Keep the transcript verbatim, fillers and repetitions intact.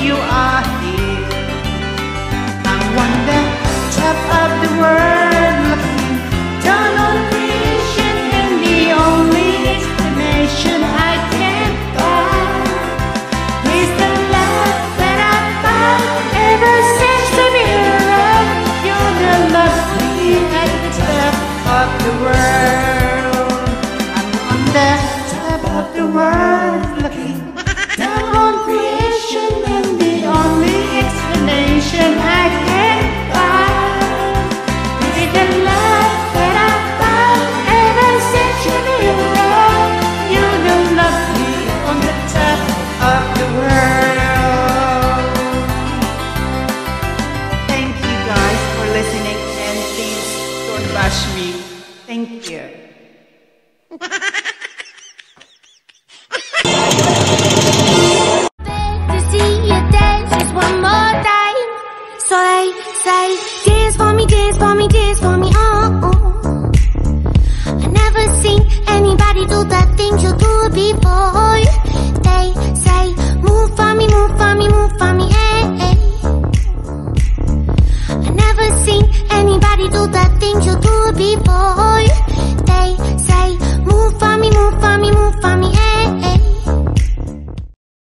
you are here. I wonder, top of the world, looking down on creation, and the only explanation I can find is the love that I found ever since the mirror. You're the lovely at the top of the world. I'm on the top of the world, looking down on creation, and the only explanation I can find is the love that I found ever since you mirror. You're the lovely on the top of the world. Thank you guys for listening, and please don't bash me. Thank you. To see you dance just one more time. So they say, dance for me, dance for me, dance for me, oh, oh. I never seen anybody do the things you do before.